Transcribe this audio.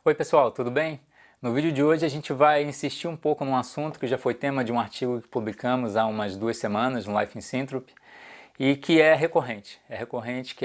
Oi pessoal, tudo bem? No vídeo de hoje a gente vai insistir um pouco num assunto que já foi tema de um artigo que publicamos há umas 2 semanas no Life in Syntropy e que é recorrente, que